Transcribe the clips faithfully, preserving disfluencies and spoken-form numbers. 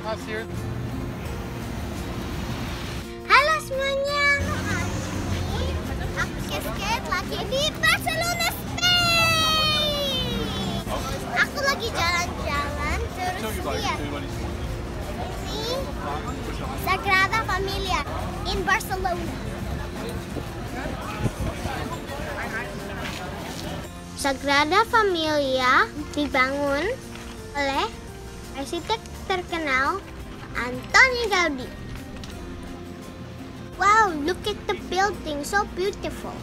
Halo semuanya, aku Cascade lagi di Barcelona, Spain. Aku lagi jalan-jalan terus lihat ini Sagrada Familia in Barcelona. Sagrada Familia dibangun oleh arsitek terkenal Antoni Gaudi. Wow, look at the building, so beautiful.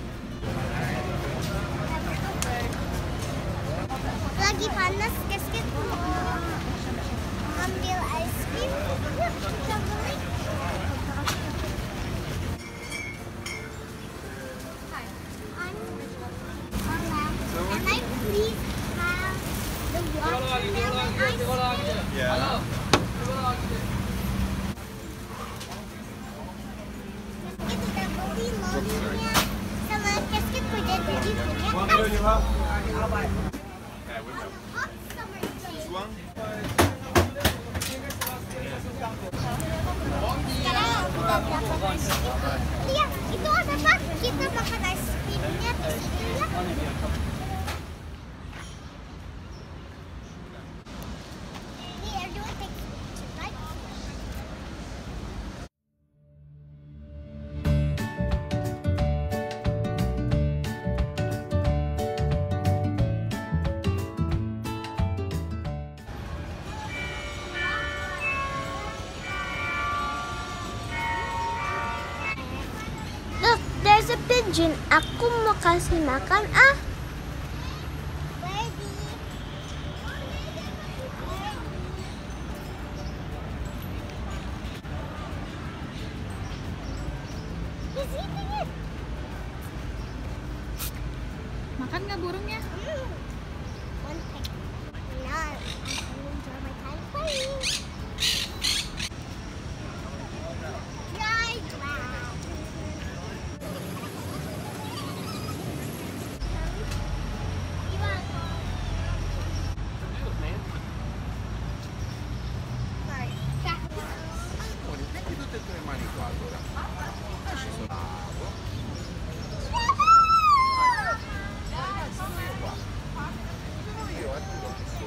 Lagi panas, Cascade mau ambil ice cream. Yuk, kita beli. Can I please have the watermelon ice cream? Yeah. Loadingnya sama Cascade udah jadi punya One ice you have? hot summer day. One? Sekarang kita dapat ice cream. Lihat, itu ada apa? Kita makan ice creamnya di sini ya. Ini are doing things right? Look, there's a pigeon. Aku mau kasih makan ah. He's eating it. Makan nggak burungnya? Mm. One peck. Now I can enjoy my time playing. Dry ground. Sorry. Metti tutte e tre le mani qua allora. Ci sono. Bravo. Sono io, eh, tu lo so.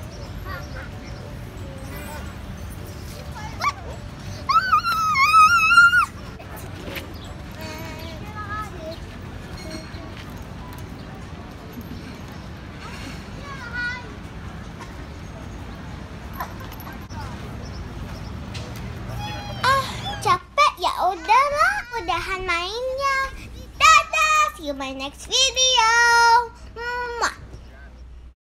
Ah, capek ya udahlah, udahan mainnya. Dadah, see you my next video. Mwah.